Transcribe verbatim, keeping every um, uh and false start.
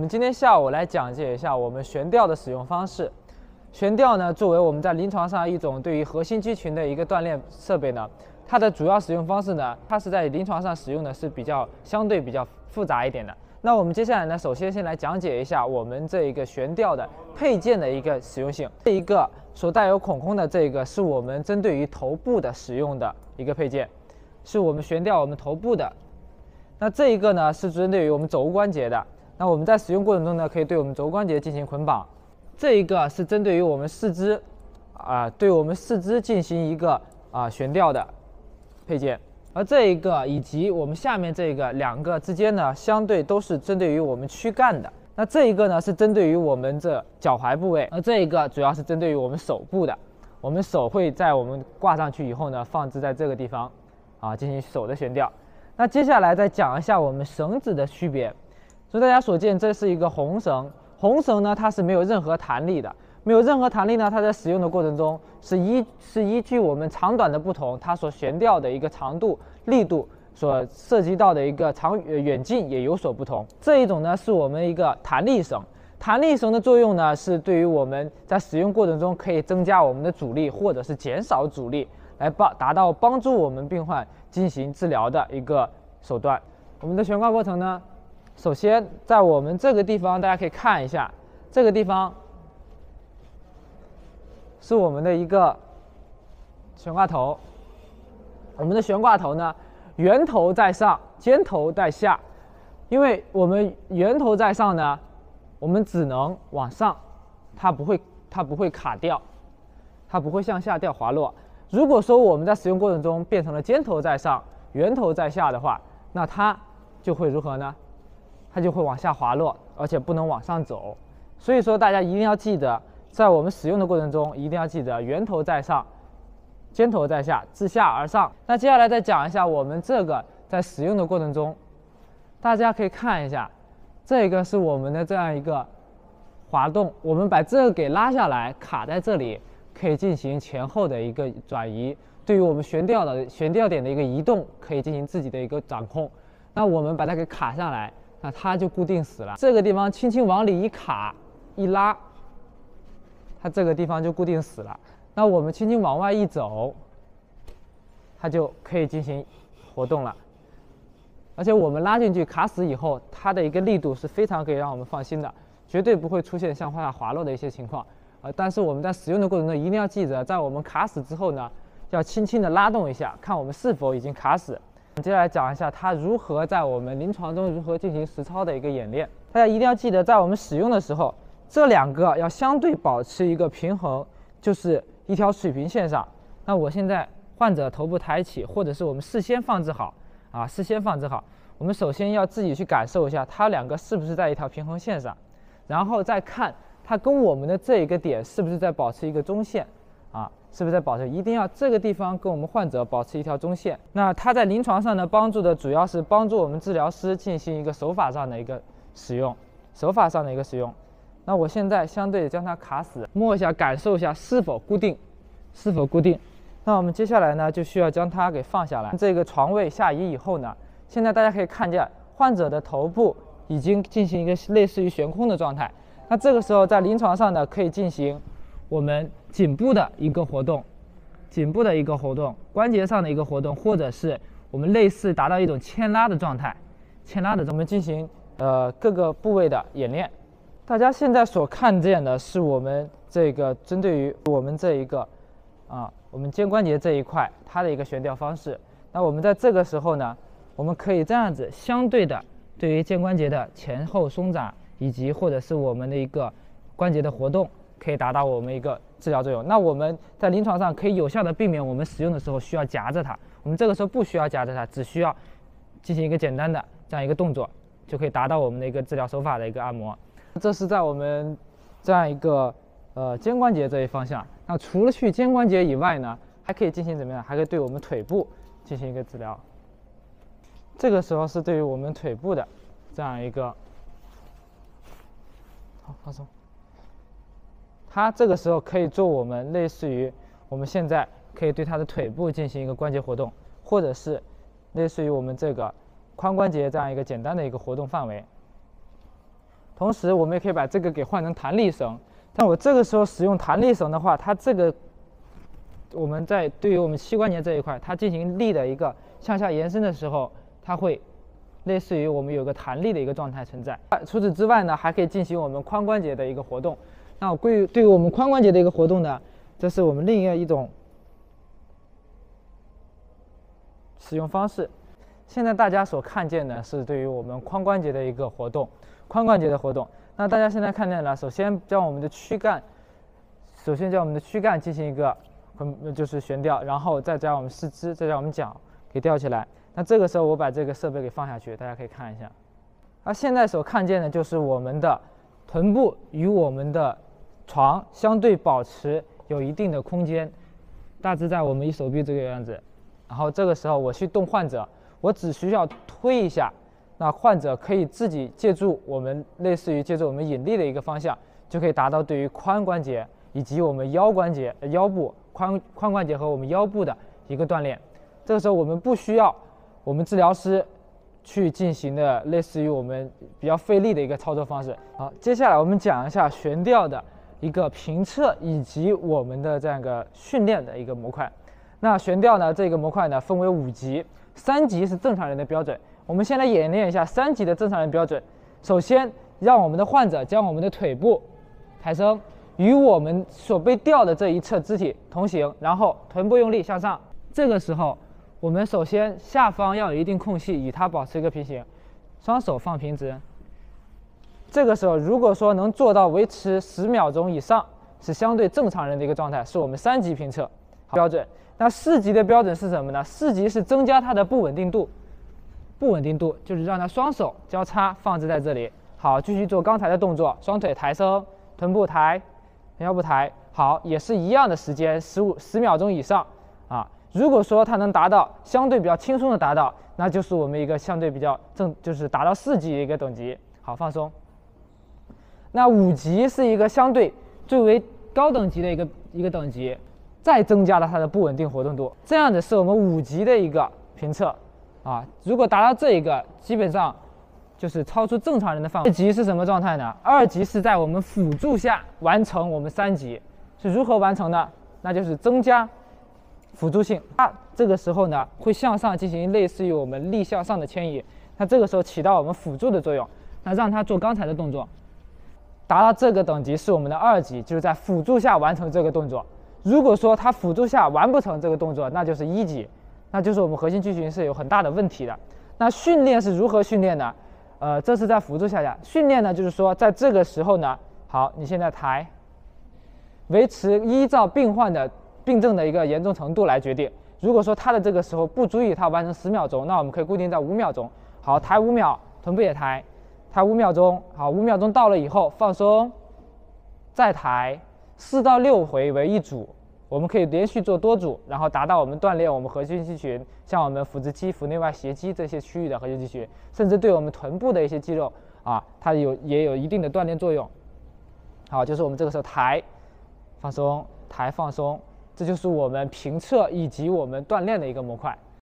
们今天下午来讲解一下我们悬吊的使用方式。悬吊呢，作为我们在临床上一种对于核心肌群的一个锻炼设备呢，它的主要使用方式呢，它是在临床上使用的是比较相对比较复杂一点的。那我们接下来呢，首先先来讲解一下我们这一个悬吊的配件的一个实用性。这一个所带有孔孔的这个是我们针对于头部的使用的一个配件，是我们悬吊我们头部的。那这一个呢是针对于我们肘关节的。那我们在使用过程中呢，可以对我们肘关节进行捆绑。这一个是针对于我们四肢，啊、呃，对我们四肢进行一个啊、呃、悬吊的配件。而这一个以及我们下面这个两个之间呢，相对都是针对于我们躯干的。那这一个呢是针对于我们这脚踝部位，而这一个主要是针对于我们手部的。我们手会在我们挂上去以后呢，放置在这个地方，啊，进行手的悬吊。那接下来再讲一下我们绳子的区别。所以大家所见，这是一个红绳，红绳呢它是没有任何弹力的，没有任何弹力呢，它在使用的过程中是依是依据我们长短的不同，它所悬吊的一个长度、力度所涉及到的一个长远近也有所不同。这一种呢是我们一个弹力绳，弹力绳的作用呢是对于我们在使用过程中可以增加我们的阻力或者是减少阻力，来帮达到帮助我们病患进行治疗的一个手段。我们的悬挂过程呢，首先在我们这个地方，大家可以看一下，这个地方是我们的一个悬挂头。我们的悬挂头呢，圆头在上，尖头在下。因为我们圆头在上呢，我们只能往上，它不会它不会卡掉，它不会向下掉滑落。如果说我们在使用过程中变成了尖头在上，圆头在下的话，那它就会如何呢？它就会往下滑落，而且不能往上走。所以说大家一定要记得，在我们使用的过程中，一定要记得圆头在上，尖头在下，自下而上。那接下来再讲一下我们这个在使用的过程中，大家可以看一下，这个是我们的这样一个滑动，我们把这个给拉下来，卡在这里，可以进行前后的一个转移。对于我们悬吊的悬吊点的一个移动，可以进行自己的一个掌控。那我们把它给卡下来，那它就固定死了。这个地方轻轻往里一卡一拉，它这个地方就固定死了。那我们轻轻往外一走，它就可以进行活动了。而且我们拉进去卡死以后，它的一个力度是非常可以让我们放心的，绝对不会出现向下滑落的一些情况。呃，但是我们在使用的过程中一定要记得，在我们卡死之后呢，要轻轻的拉动一下，看我们是否已经卡死。接下来讲一下它如何在我们临床中如何进行实操的一个演练。大家一定要记得，在我们使用的时候，这两个要相对保持一个平衡，就是一条水平线上。那我现在患者头部抬起，或者是我们事先放置好啊，事先放置好。我们首先要自己去感受一下，它两个是不是在一条平衡线上，然后再看它跟我们的这一个点是不是在保持一个中线啊。是不是在保持？一定要这个地方跟我们患者保持一条中线。那它在临床上呢，帮助的主要是帮助我们治疗师进行一个手法上的一个使用，手法上的一个使用。那我现在相对将它卡死，摸一下，感受一下是否固定，是否固定。那我们接下来呢，就需要将它给放下来。这个床位下移以后呢，现在大家可以看见患者的头部已经进行一个类似于悬空的状态。那这个时候在临床上呢，可以进行我们颈部的一个活动，颈部的一个活动，关节上的一个活动，或者是我们类似达到一种牵拉的状态，牵拉的，我们进行呃各个部位的演练。大家现在所看见的是我们这个针对于我们这一个啊我们肩关节这一块它的一个悬吊方式。那我们在这个时候呢，我们可以这样子相对的对于肩关节的前后松展，以及或者是我们的一个关节的活动，可以达到我们一个治疗作用。那我们在临床上可以有效的避免我们使用的时候需要夹着它，我们这个时候不需要夹着它，只需要进行一个简单的这样一个动作，就可以达到我们的一个治疗手法的一个按摩。这是在我们这样一个呃肩关节这一方向。那除了去肩关节以外呢，还可以进行怎么样？还可以对我们腿部进行一个治疗。这个时候是对于我们腿部的这样一个，好，放松。它这个时候可以做我们类似于我们现在可以对它的腿部进行一个关节活动，或者是类似于我们这个髋关节这样一个简单的一个活动范围。 同时我们也可以把这个给换成弹力绳。但我这个时候使用弹力绳的话，它这个我们在对于我们膝关节这一块，它进行力的一个向下延伸的时候，它会类似于我们有个弹力的一个状态存在。除此之外呢，还可以进行我们髋关节的一个活动。那对于对于我们髋关节的一个活动呢，这是我们另一种使用方式。现在大家所看见的是对于我们髋关节的一个活动，髋关节的活动。那大家现在看见了，首先将我们的躯干，首先将我们的躯干进行一个，嗯，就是悬吊，然后再将我们四肢，再将我们脚给吊起来。那这个时候我把这个设备给放下去，大家可以看一下。那现在所看见的就是我们的臀部与我们的床相对保持有一定的空间，大致在我们一手臂这个样子。然后这个时候我去动患者，我只需要推一下，那患者可以自己借助我们类似于借助我们引力的一个方向，就可以达到对于髋关节以及我们腰关节、腰部、髋髋关节和我们腰部的一个锻炼。这个时候我们不需要我们治疗师去进行的类似于我们比较费力的一个操作方式。好，接下来我们讲一下悬吊的一个评测以及我们的这样一个训练的一个模块。那悬吊呢，这个模块呢分为五级，三级是正常人的标准。我们先来演练一下三级的正常人标准。首先，让我们的患者将我们的腿部抬升，与我们所被吊的这一侧肢体同行，然后臀部用力向上。这个时候，我们首先下方要有一定空隙，与它保持一个平行，双手放平直。这个时候，如果说能做到维持十秒钟以上，是相对正常人的一个状态，是我们三级评测标准。那四级的标准是什么呢？四级是增加它的不稳定度，不稳定度就是让它双手交叉放置在这里。好，继续做刚才的动作，双腿抬升，臀部抬，腰部抬。好，也是一样的时间，十五十秒钟以上啊。如果说它能达到相对比较轻松的达到，那就是我们一个相对比较正，就是达到四级的一个等级。好，放松。那五级是一个相对最为高等级的一个一个等级。再增加了它的不稳定活动度，这样子是我们五级的一个评测啊。如果达到这一个，基本上就是超出正常人的范围。二级是什么状态呢？二级是在我们辅助下完成我们三级，是如何完成的？那就是增加辅助性。它这个时候呢，会向上进行类似于我们力向上的牵引，那这个时候起到我们辅助的作用，那让它做刚才的动作。达到这个等级是我们的二级，就是在辅助下完成这个动作。如果说它辅助下完不成这个动作，那就是一级，那就是我们核心肌群是有很大的问题的。那训练是如何训练呢？呃，这是在辅助下下训练呢，就是说在这个时候呢，好，你现在抬，维持依照病患的病症的一个严重程度来决定。如果说他的这个时候不足以他完成十秒钟，那我们可以固定在五秒钟。好，抬五秒，臀部也抬，抬五秒钟。好，五秒钟到了以后放松，再抬。四到六回为一组，我们可以连续做多组，然后达到我们锻炼我们核心肌群，像我们腹直肌、腹内外斜肌这些区域的核心肌群，甚至对我们臀部的一些肌肉啊，它有也有一定的锻炼作用。好，就是我们这个时候抬，放松，抬放松，这就是我们评测以及我们锻炼的一个模块。